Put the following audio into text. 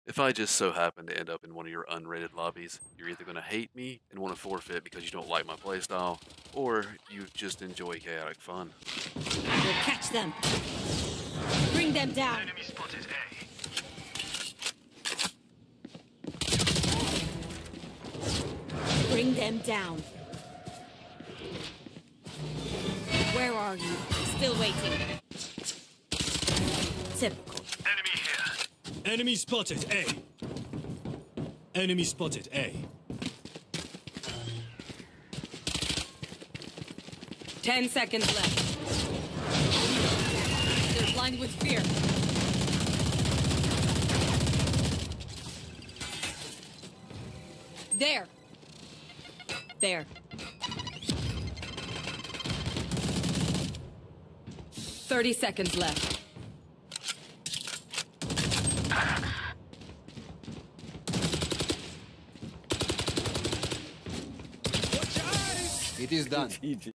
If I just so happen to end up in one of your unrated lobbies, you're either going to hate me and want to forfeit because you don't like my playstyle, or you just enjoy chaotic fun. We'll catch them. Bring them down. Enemy spotted A. Bring them down. Where are you? Still waiting. Typical. Enemy here. Enemy spotted A. Enemy spotted A. 10 seconds left. They're blind with fear. There. There. 30 seconds left. It is done.